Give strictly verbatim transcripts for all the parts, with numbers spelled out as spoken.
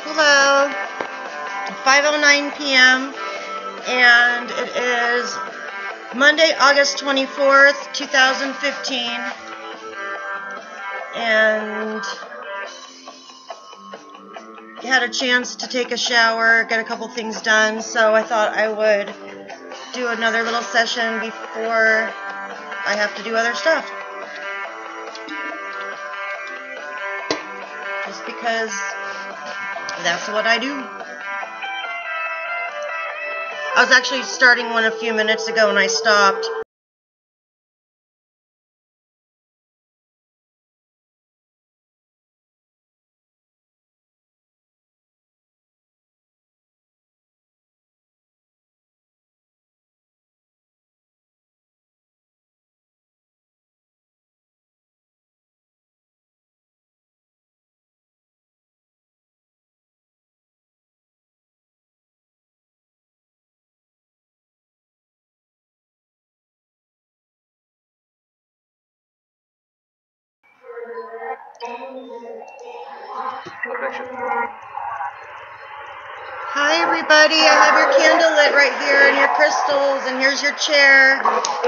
Hello. five oh nine p m and it is Monday, August twenty-fourth, two thousand fifteen. And had a chance to take a shower, get a couple things done, so I thought I would do another little session before I have to do other stuff. Just because that's what I do. I was actually starting one a few minutes ago and I stopped. Hi everybody, I have your candle lit right here and your crystals, and here's your chair.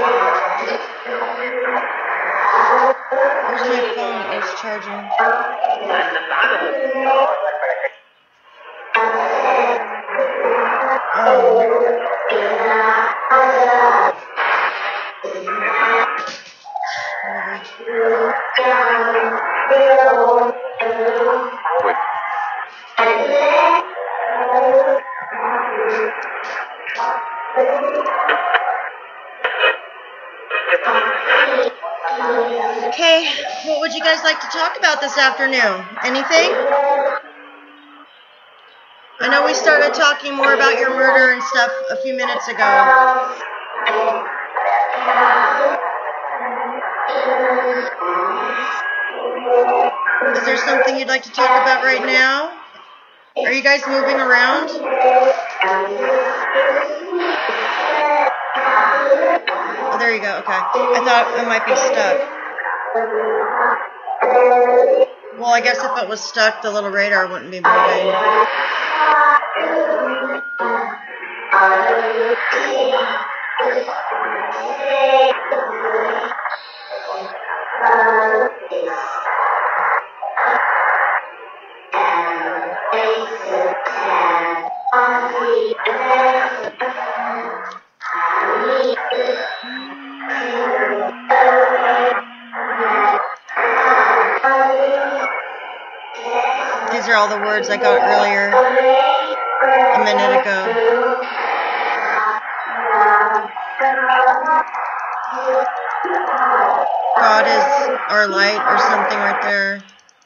Where's my phone? It's charging. Okay, what would you guys like to talk about this afternoon? Anything? I know we started talking more about your murder and stuff a few minutes ago. Is there something you'd like to talk about right now? Are you guys moving around? Oh, there you go, okay. I thought it might be stuck. Well, I guess if it was stuck, the little radar wouldn't be moving. These are all the words I got earlier, a minute ago. God is our light, or something right there.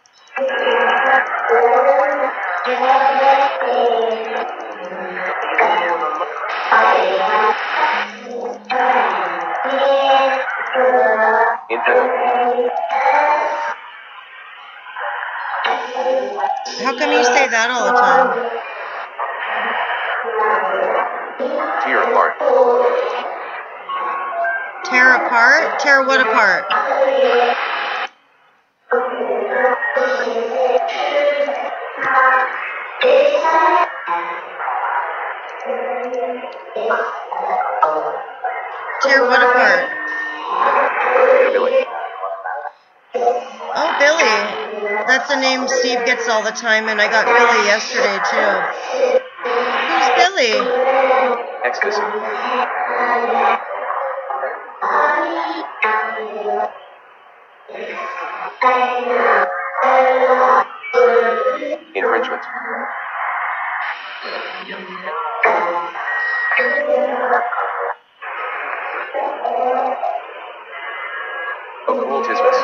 How come you say that all the time? Tear apart. Tear apart? Tear what apart? Tear what apart? Billy. Oh, Billy. That's a name Steve gets all the time, and I got Billy yesterday, too. Who's Billy? Ecstasy. Infringement. Occultismus.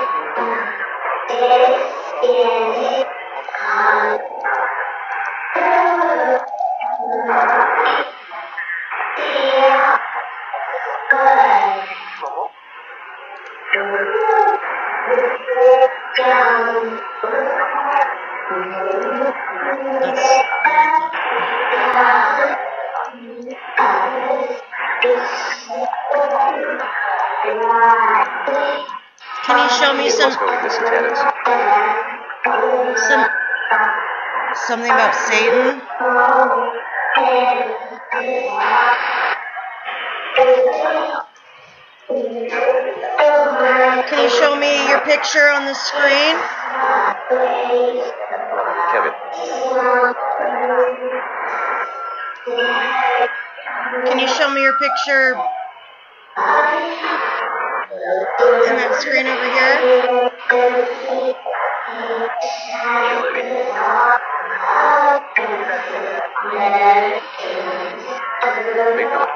Can you show me some Moscow, this is Tennis. some Something about Satan. Can you show me your picture on the screen? Kevin. Can you show me your picture in that screen over here? Make believe.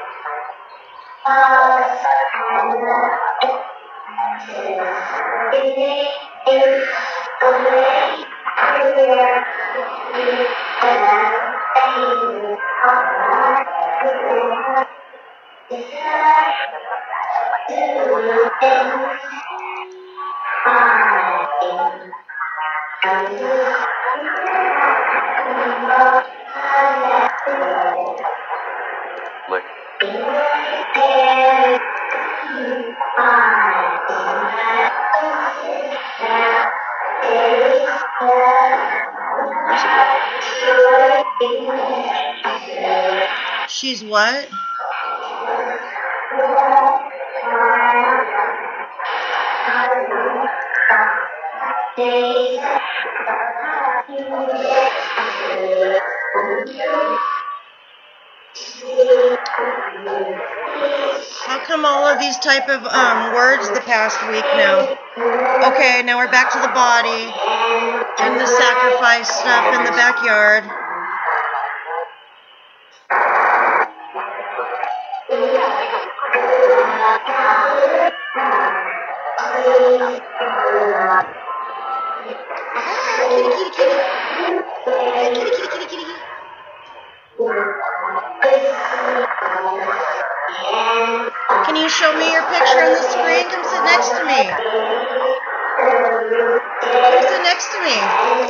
Lick. Lucifer. She's what? How come all of these type of um, words the past week now? Okay, now we're back to the body and the sacrifice stuff in the backyard. Kitty, kitty, kitty. Kitty, kitty, kitty, kitty. Can you show me your picture on the screen? Come sit next to me. Come sit next to me.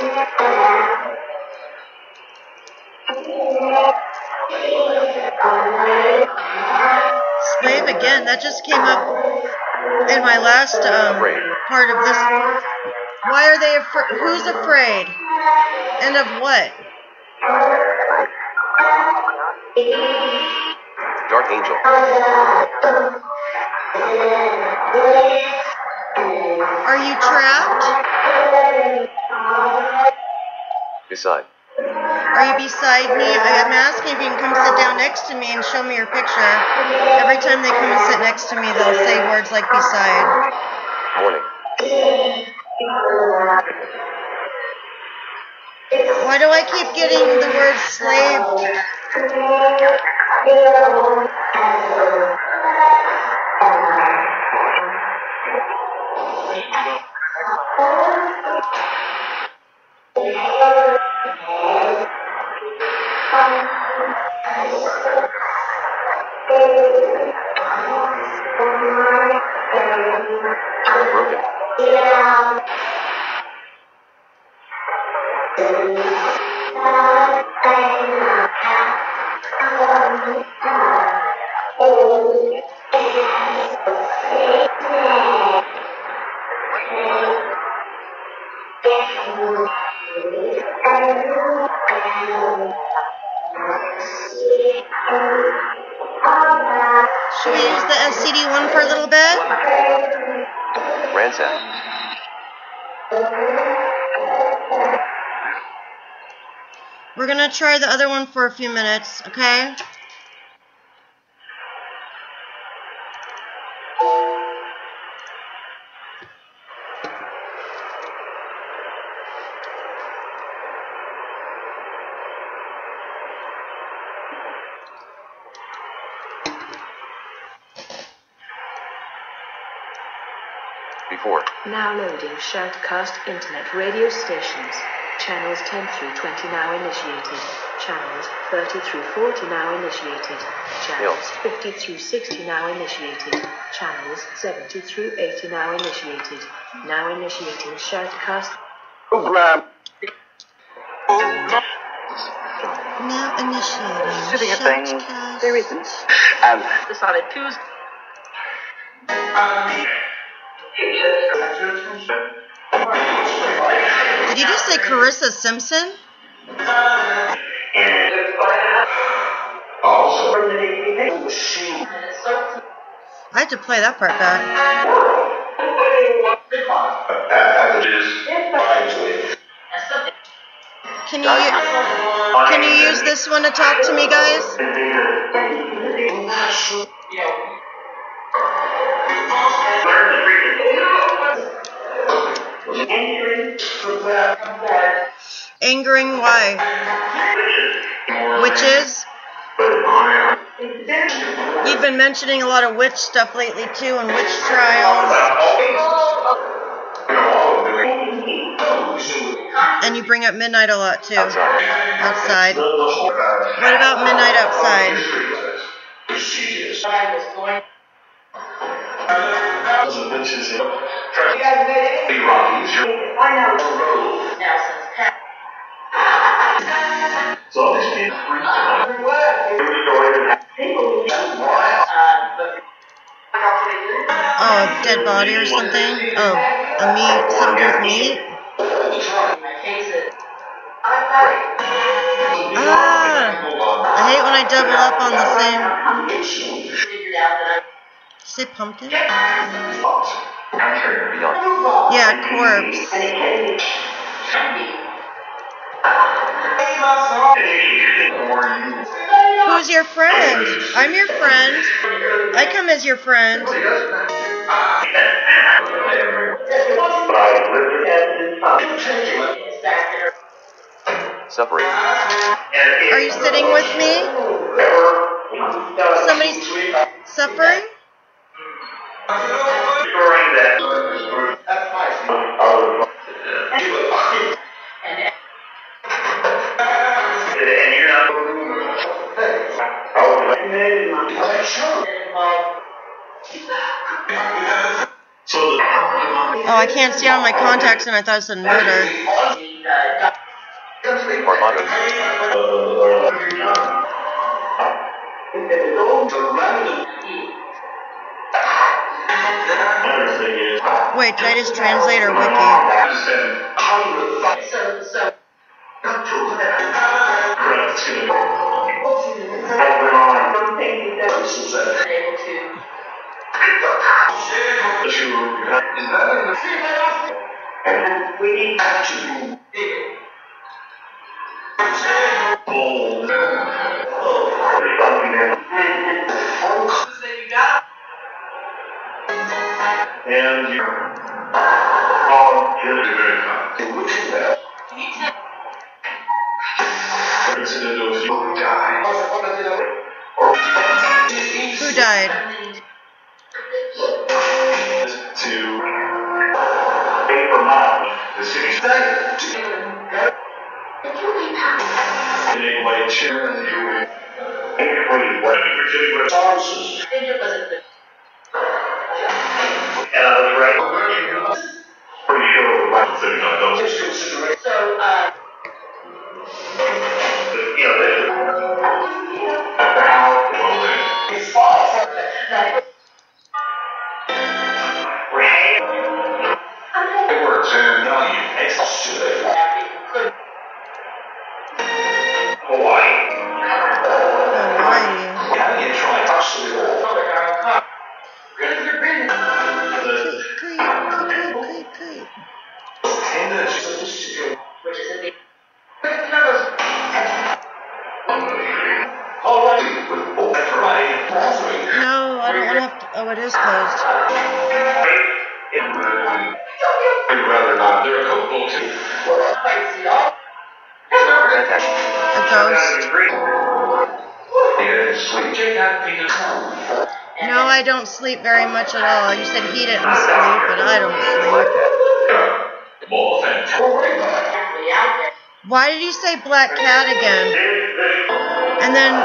Slave again. That just came up in my last um, part of this. Why are they afraid? Who's afraid? And of what? Dark Angel. Are you trapped? Beside. Are you beside me? I'm asking if you can come sit down next to me and show me your picture. Every time they come and sit next to me, they'll say words like beside. Morning. Why do I keep getting the word slave? Broken. Should we use the S C D one for a little bit? Ransack. We're going to try the other one for a few minutes, okay? Before. Now loading Shoutcast Internet radio stations. Channels ten through twenty now initiated. Channels thirty through forty now initiated. Channels fifty through sixty now initiated. Channels seventy through eighty now initiated. Now initiating Shoutcast. Program. Now initiating Sitting a thing Shoutcast. there isn't. And This on a Tuesday. Did you just say Carissa Simpson? I had to play that part back. Can you u- can you use this one to talk to me, guys? Angering why? Witches? You've been mentioning a lot of witch stuff lately too, and witch trials. And you bring up midnight a lot too. Outside. What about midnight outside? Oh, a dead body or something? Oh, a meat, something with meat? Ah, I hate when I double up on the same. Did you say pumpkin? Yeah, corpse. Who's your friend? I'm your friend. I come as your friend. Suffering. Are you sitting with me? Somebody's suffering? Oh, I can't see on my contacts and I thought it said murder. Armando. Wait, did I just translate or wiki? And you all just very Who died? To pay for mom, the city in a white chair and you what responses. And I was right. Pretty sure I'm sitting on those. So, uh, you know, at the house, it's false. We're hanging. It works, and now you exhausted. Hawaii. Hawaii. How do you try to No, I don't want to have to. Oh, it is closed. I'd rather not. There are cookbooks. A ghost. No, I don't sleep very much at all. You said he didn't sleep, but I don't sleep. Why did you say black cat again? And then...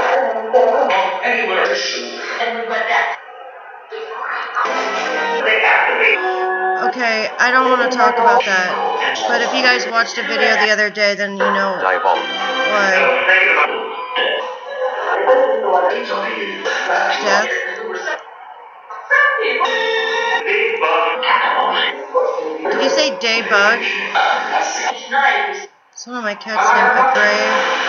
Okay, I don't want to talk about that. But if you guys watched a video the other day, then you know why. Death? Did you say day bug? Some of my cats named Apray.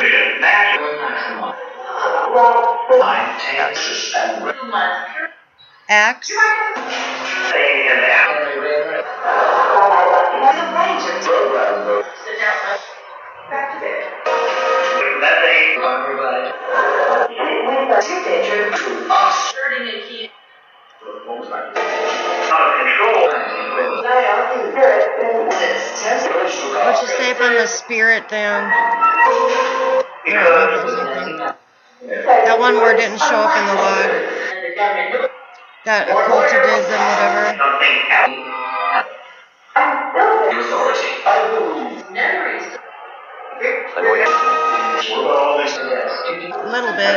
Axe. What'd you say from the spirit then? I don't know if that was anything. That one word didn't show up in the log. That occultism, whatever. A little bit.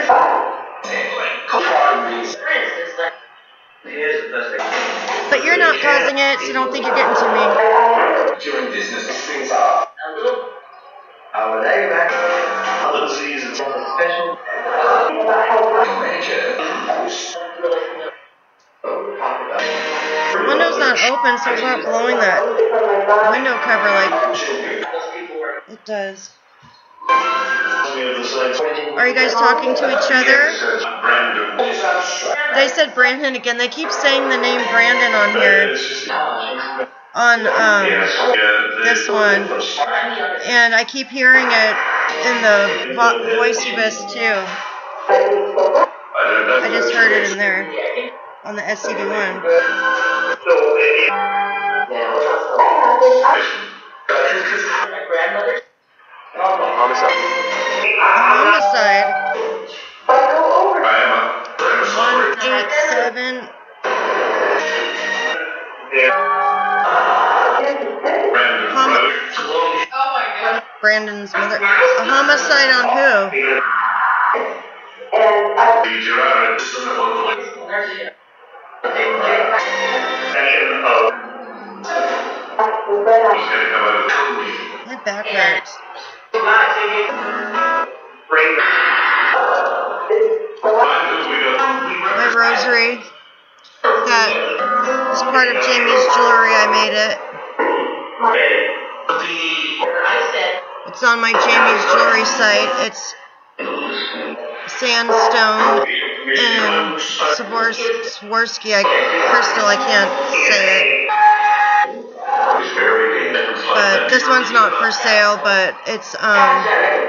But you're not causing it, so don't think you're getting to me. During business, things are a little. Our day back. Other diseases on a special. The window's not open, so it's not blowing that window cover like it does. Are you guys talking to each other? They said Brandon again. They keep saying the name Brandon on here. On um, this one. And I keep hearing it in the vo voiceovers too. I just heard it in there. On the S C D one. Homicide. Homicide. One eight seven. Hom Brandon's mother. A homicide on who? My back hurts. My rosary. That is part of Jamie's jewelry. I made it. It's on my Jamie's jewelry site. It's sandstone and Swarovski. I crystal. I can't say it. But this one's not for sale. But it's um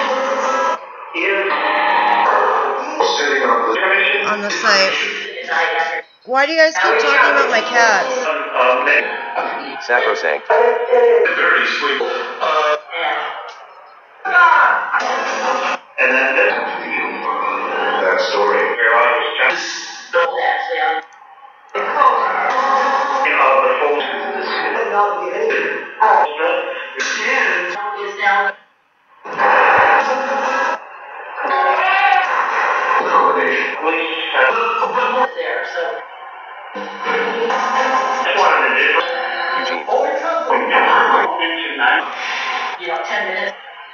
on the site. Why do you guys keep talking about my cats? Sacrosanct. Very sweet. And then that story where I was just you know, ten minutes.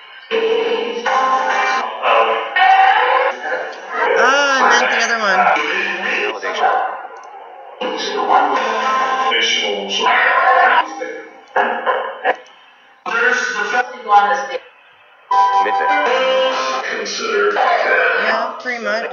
Oh, I meant the other one. Midday. Consider Yeah, pretty much.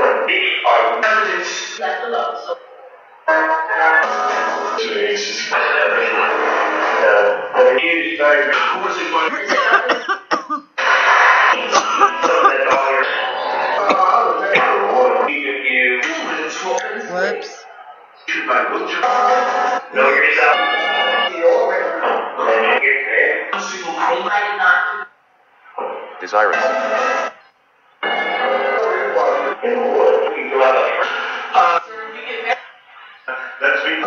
Whoops. Know yourself. Desirous. Uh, let's be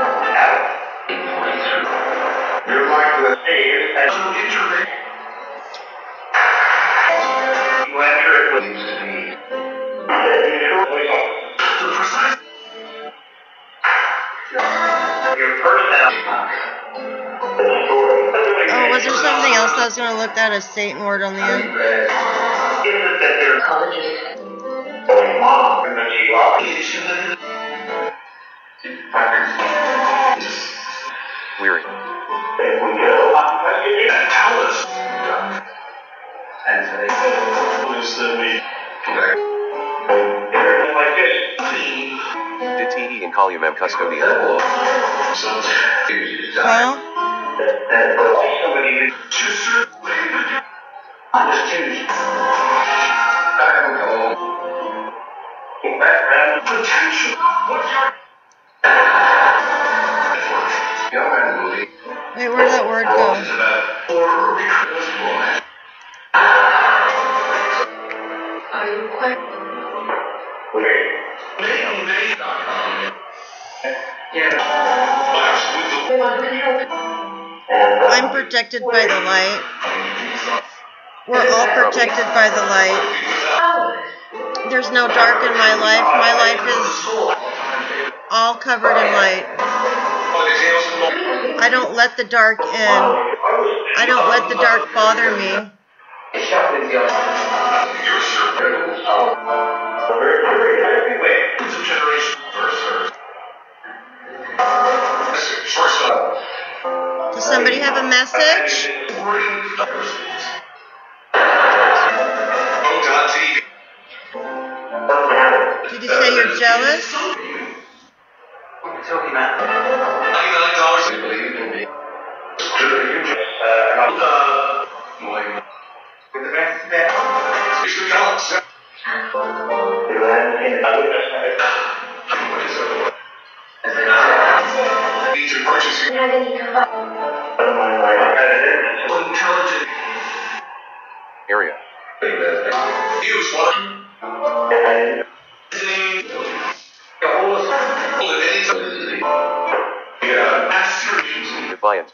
you're like the as you enter you enter it with the precise your personality. Oh, was there something else I was going to look at a Satan word on the end? Is it that they're going mom and then she Weary. Tell us. Did he and call you mem custodian? Huh? Wait, where'd that word go? I'm protected by the light. We're all protected by the light. There's no dark in my life. My life is all covered in light. I don't let the dark in. I don't let the dark bother me. Does somebody have a message? Did you say you're jealous? Area. Defiant.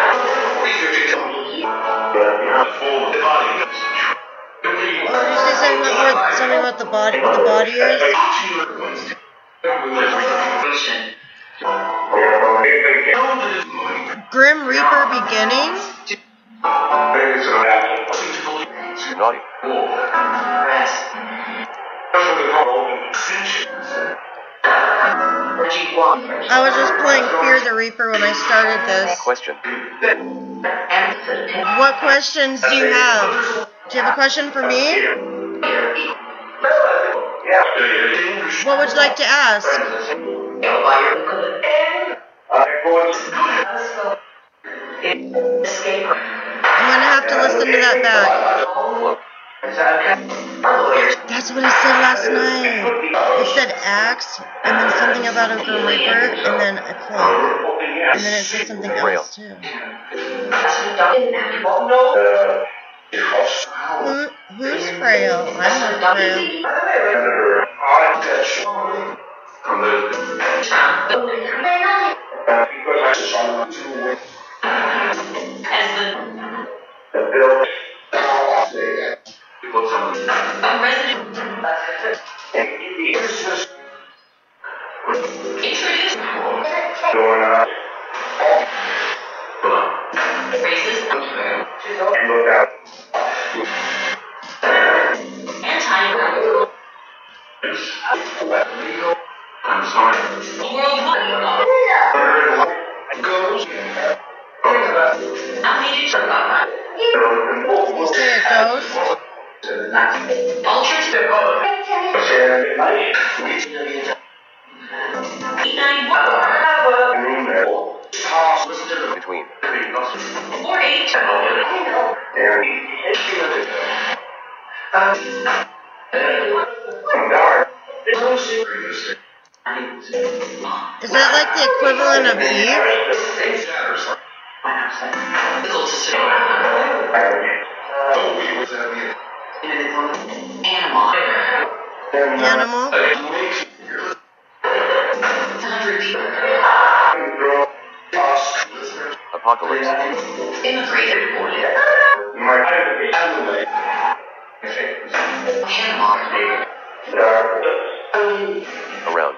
Oh, did you say something about, something about the body, what the body is? Grim Reaper beginning? Naughty. I was just playing Fear the Reaper when I started this. Question. What questions do you have? Do you have a question for me? What would you like to ask? I'm gonna have to listen to that back. That's what he said last night. It said axe, and then something about a Grim Reaper, and then a cloak. And then it said something else too. Who, who's frail? I'm not frail. Did you say a ghost? Between. Is that like the equivalent of Eve? Animal? Apocalypse. Around.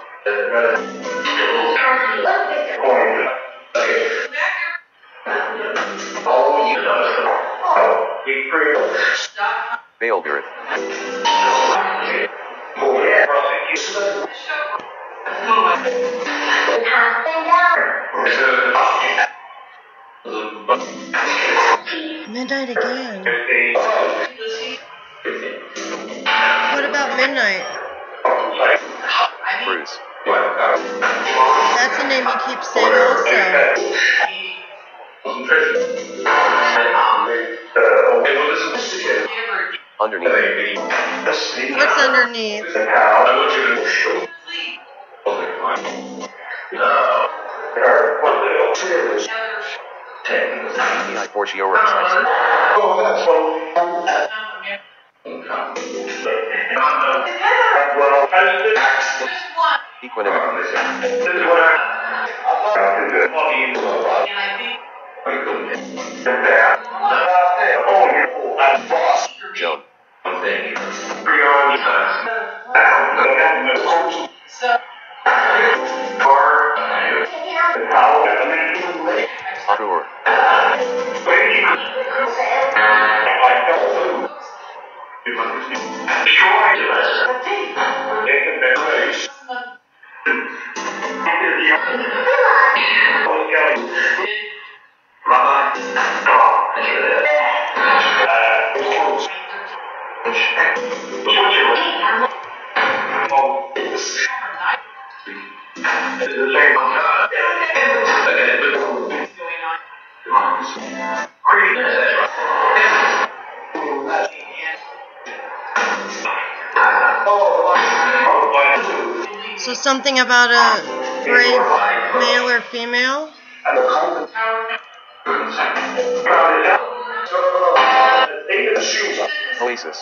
Beowulf. Midnight again. Midnight. Bruce. That's a name you keep saying also. Underneath. What's underneath? T I for Shiora Sensor. Equanimity. Joan. Auteur. So something about a brave male or female? Oasis.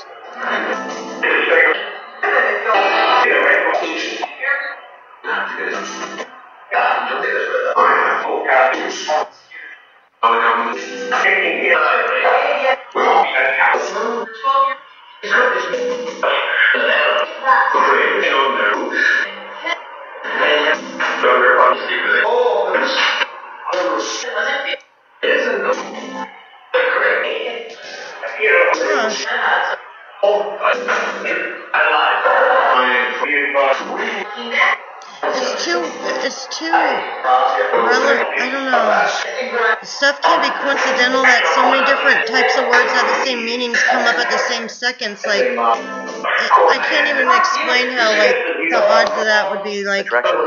It's too, it's too, rele- I don't know. Stuff can be coincidental that so many different types of words have the same meanings come up at the same seconds. Like, it, I can't even explain how, like, the odds of that would be, like, Attraction.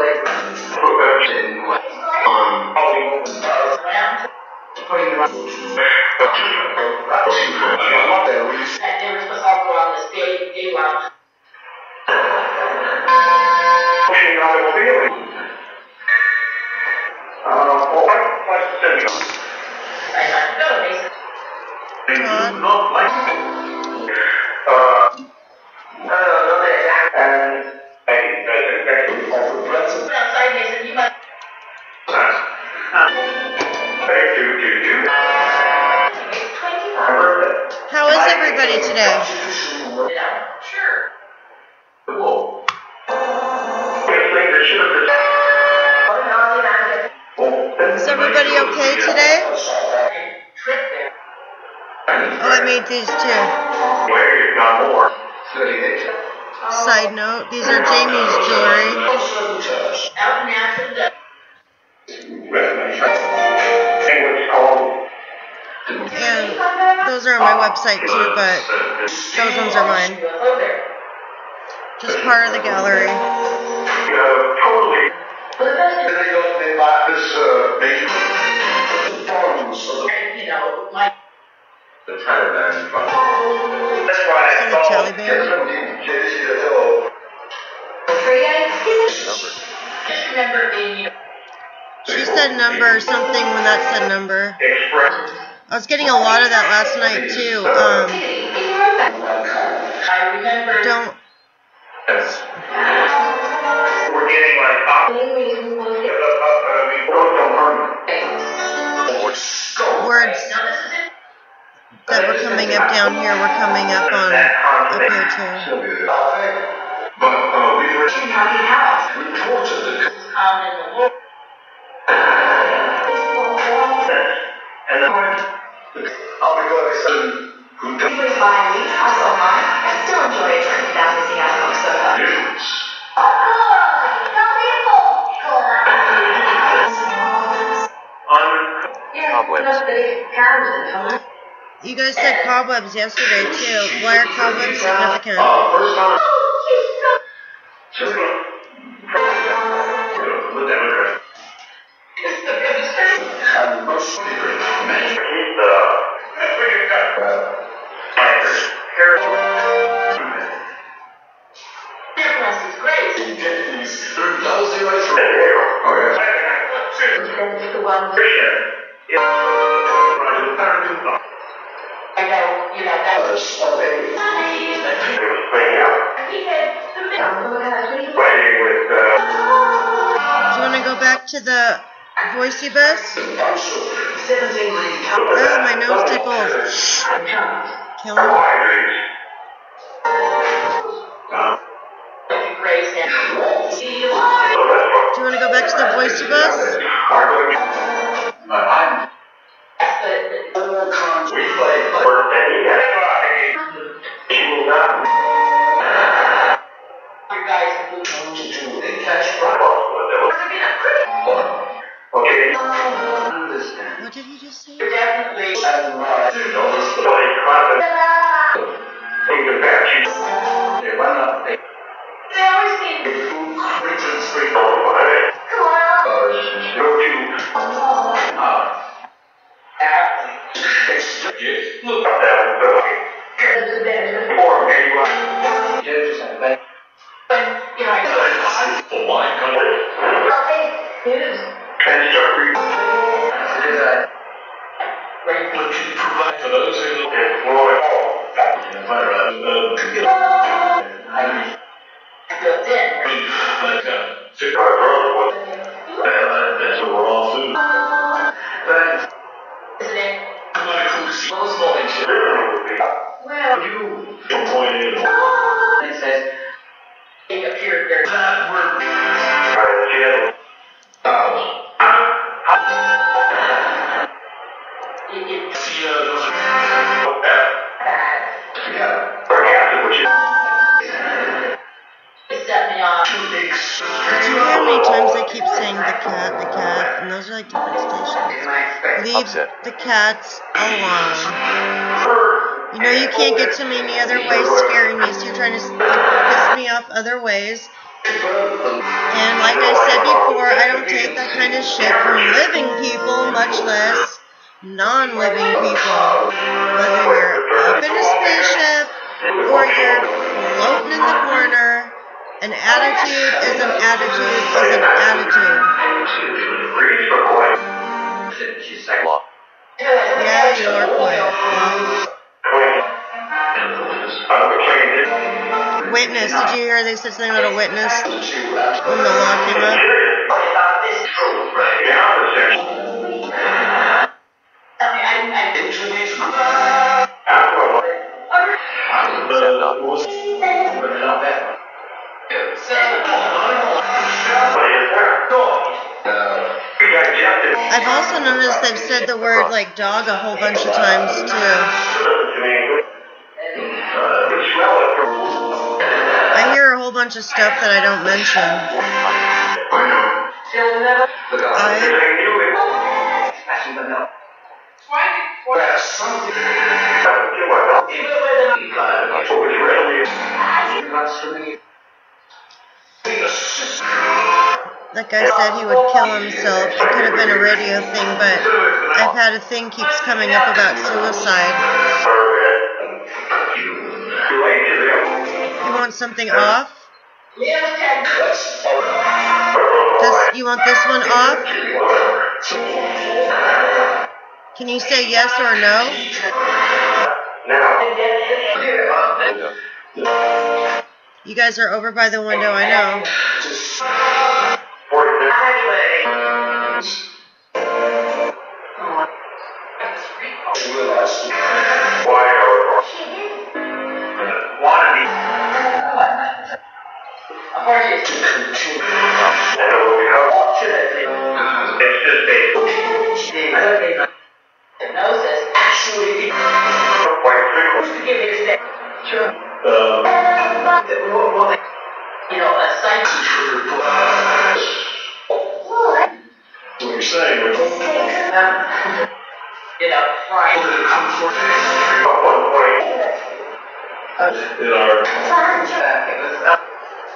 How is everybody today? Is everybody okay today? Oh, I made these too. Side note, these are Jamie's jewelry. And those are on my website too, but those ones are mine. Just part of the gallery. The Taliban. That's why I The Taliban. She said number or something when that said number. I was getting a lot of that last night too. Um, don't. We're getting like Words that were coming up down here were coming up on up here too. But uh, we were reported the and then I'll be going to send who does news. Cobwebs. You guys said cobwebs yesterday too. Why are cobwebs significant? Uh, first time. The one I know, you know, that was Do you want to go back to the voicey bus? Oh, my nose tickles. Kill him. Do you want to go back to the voicey bus? What did he just say? For those who look at Florida, that's what we're all food. Well, you pointed it says he appeared there. That word. Did you hear how many times I keep saying the cat, the cat? And those are like different stations. Leave Upset. the cats alone. You know you can't get to me any other way scaring me, so you're trying to piss me off other ways. And like I said before, I don't take that kind of shit from living people, much less non-living people. Whether you're up in a spaceship or you're floating in the corner, an attitude is an attitude is an attitude. Law. Yeah, you're quiet. Witness, did you hear they said something about a witness when the law came up? I've also noticed they've said the word like dog a whole bunch of times too. I hear a whole bunch of stuff that I don't mention. That guy said he would kill himself. It could have been a radio thing, but I've had a thing keeps coming up about suicide. You want something off? This, you want this one off? Can you say yes or no? You guys are over by the window, I know.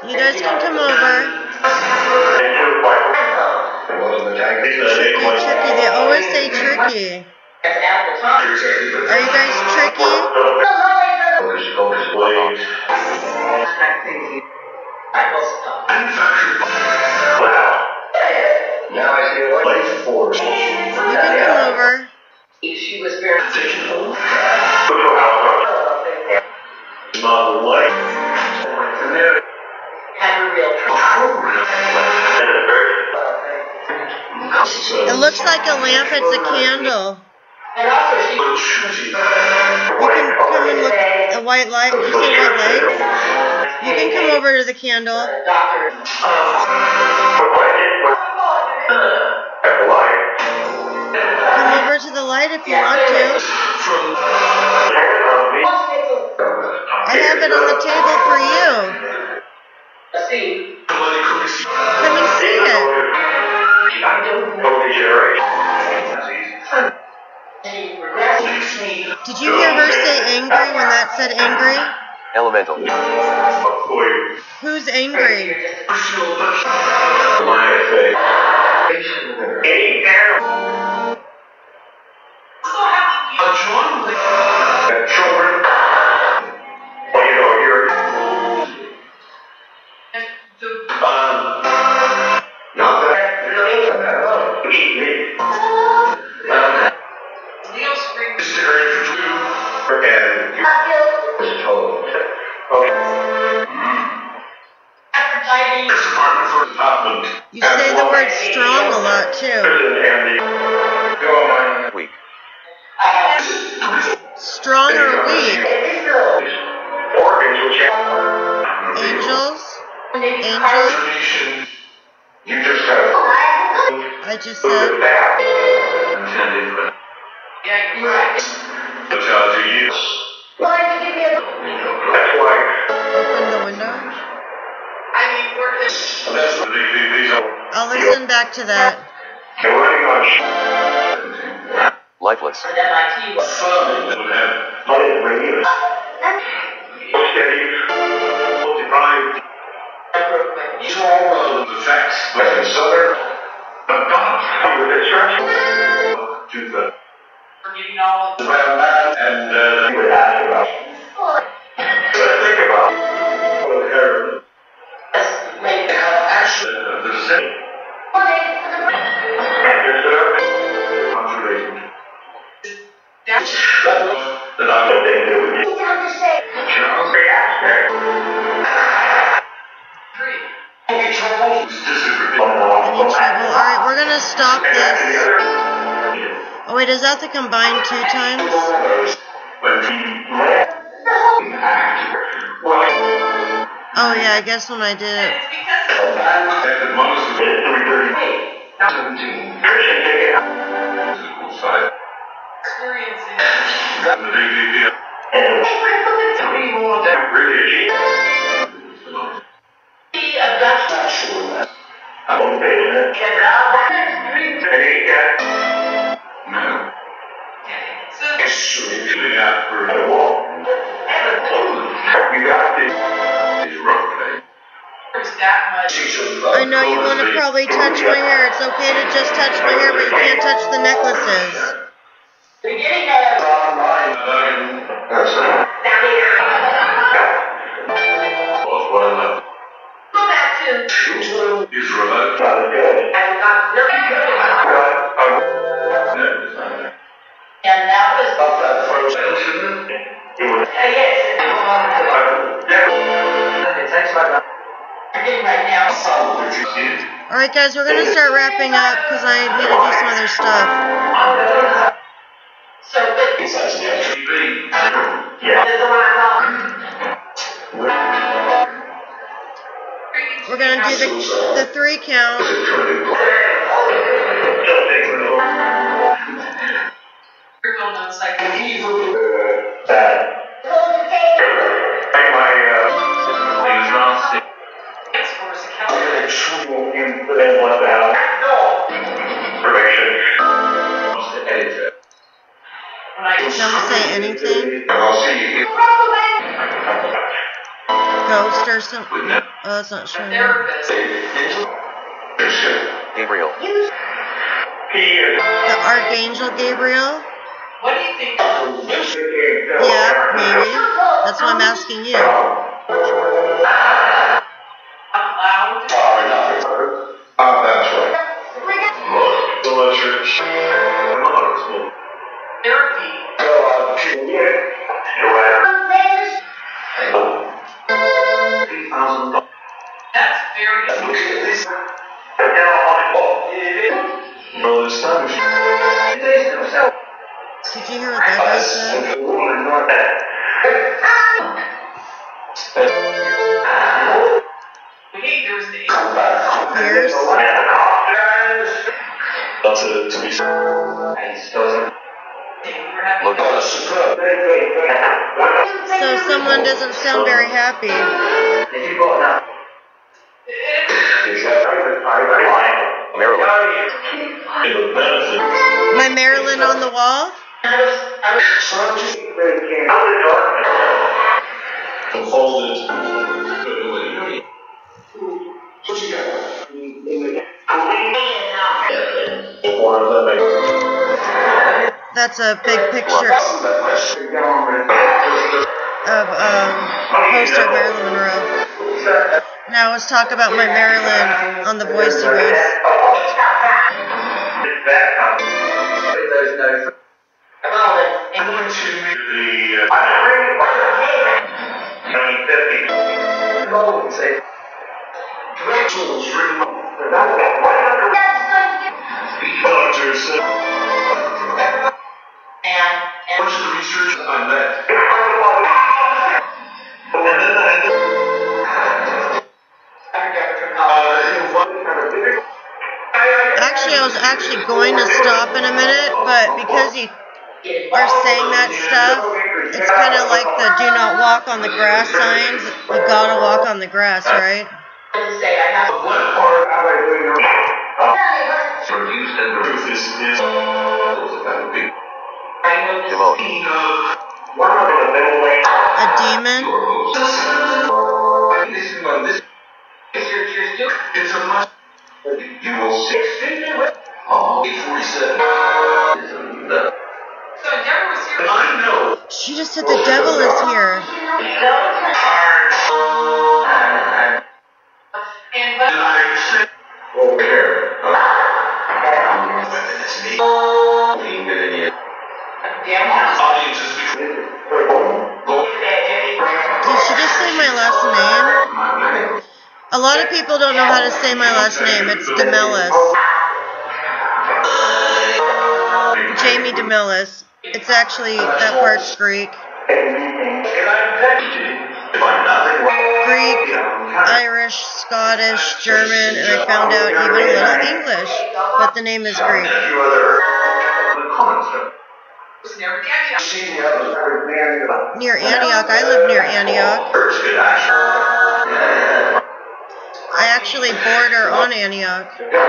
You guys can come over. Tricky, tricky. They always say tricky. Are you guys tricky? Now I see a light force. You can come over. She was very had a real It looks like a lamp. It's a candle. and also she You can come and look at a white light. Did you say white light? You can come over to the candle. doctor Come over to the light if you want to. I have it on the table for you. see Come and see it. she regrets me. Did you hear her say angry when that said angry? Elemental. Who's angry? You say the word strong a lot too. Weak. Strong or weak? Angels? Angels? You just have I just said. Yeah, you're right. That's why. Open the window. I mean, we're That's what these are. I'll listen back to that. They're running on Lifeless. at M I T was fun that would have money to bring in. Steady. Deprived. These are all of the facts. Like in Southern. But God, with instruction. To the. getting all of And uh, we would ask about. Let's think about. What heroin. make the Actually, uh, the same. that's That I'm going to do with you. Charles reactor. three. Any trouble? Alright, we're gonna stop this. Oh wait, is that the combined two times? Oh yeah, I guess when I did it. I know you want to probably touch my hair. It's okay to just touch my hair, but you can't touch the necklaces. Beginning of go back to and got really good. And that was uh, yes. Right now. Alright guys, we're gonna start wrapping up because I need to do some other stuff. So this is the one I We're gonna do the the three count. Don't say anything. I'll see you. Go ghost or something. Oh, that's not showing. Gabriel. The Archangel Gabriel? What do you think? Yeah, maybe. That's why I'm asking you. Out loud? Uh, that's right. Look, church. Therapy. That's very Well, it's time we Did you hear what that guy said? Hey, there's the Years? That's it, to be Look at us. So someone doesn't sound very happy. Maryland. My Marilyn on the wall? Folded. One of them. That's a big picture of um, a poster of Marilyn Monroe. Now let's talk about my Marilyn on the voicey voice. What's the research on that? Actually, I was actually going to stop in a minute, but because you are saying that stuff, it's kind of like the do not walk on the grass signs. You gotta walk on the grass, right? Produced and the truth is, is A demon? It's a must. You will see. Oh, eight forty-seven. So Deborah was here. I know. She just said the devil is here. And but I said over here. It's me. damn house. Audience is before. Did she just say my last name? A lot of people don't know how to say my last name. It's DeMellis. Jamie DeMellis. It's actually, that part's Greek. Greek, Irish, Scottish, German, and I found out even a little English. But the name is Greek. Was never Debbie. Near Antioch. I live near Antioch. I actually border on Antioch.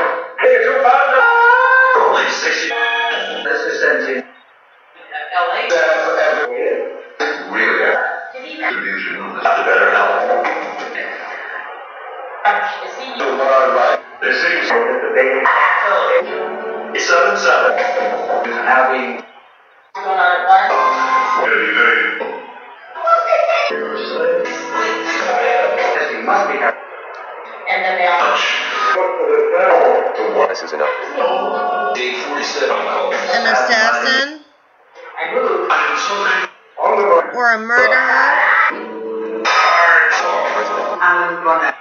L A. Seven seven. Now we. Going on at one. And then they all. This is enough. eight forty-seven. An assassin? I moved. I'm so Or a murderer? I'm gonna.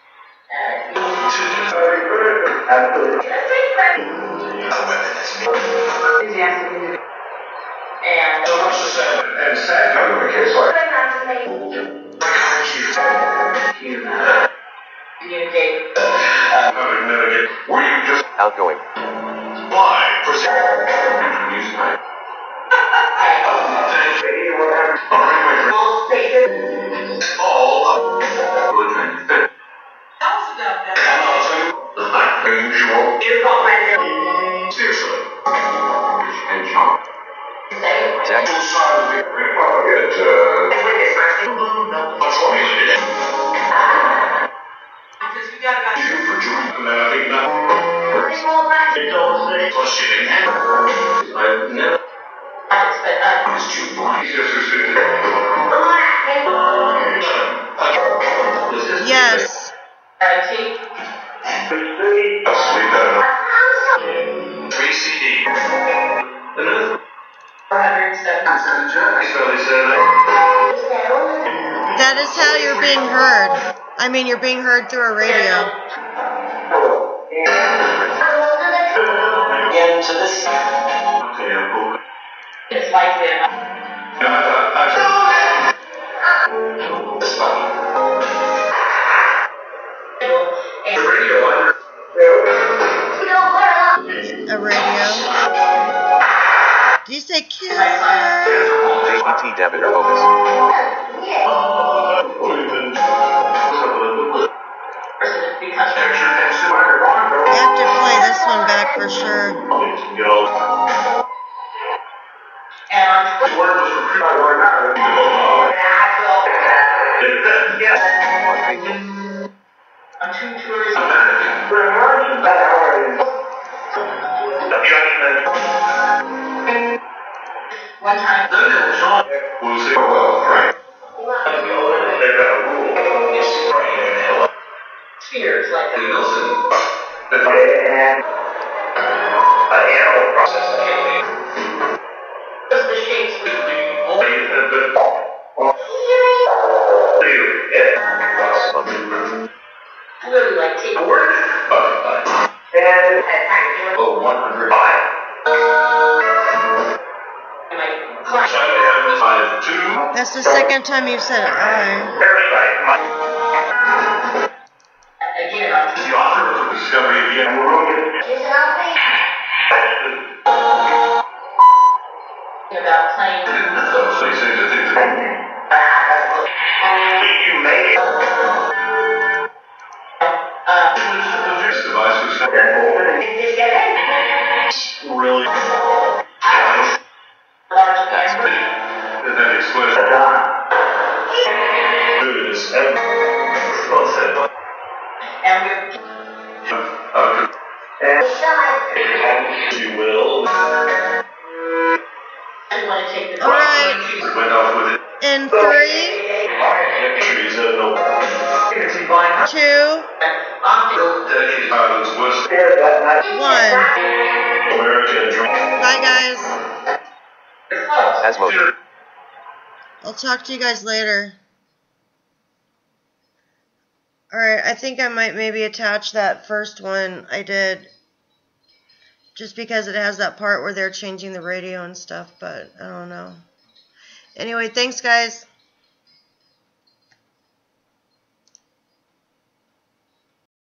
And And sad in the case like communicate. were you just Outgoing. blind for music? All up. Tell us about that. Unusual. Seriously. And John. Zach. It, uh, what's wrong with it? shitting. I've never. It's too blind. He's just restricted. Yes. Sleep three C D. Another. That is how you're being heard. I mean, you're being heard through a radio. Into this. It's like them. A radio. Did you say killer? J E T David focus. You have to play this one back for sure. I'm too tourist. One time. We'll see. Well, right. They've got a rule. Spheres like that. Wilson. The animal processing. Just the shapes we Literally like take a word. And oh, one hundred five. That's the second time you've said I. Again, I'm The author of the discovery of the about playing. So you say the things that you make it. Uh, This device was really large That's camera. and then exploded. Dude, this and And we're you will. I want to take the All right. Went off with it. In three, Trees have no. two, Dedicated Ireland's worst. one. American drink. Bye, guys. As motion. I'll talk to you guys later. Alright, I think I might maybe attach that first one I did. Just because it has that part where they're changing the radio and stuff, but I don't know. Anyway, thanks guys.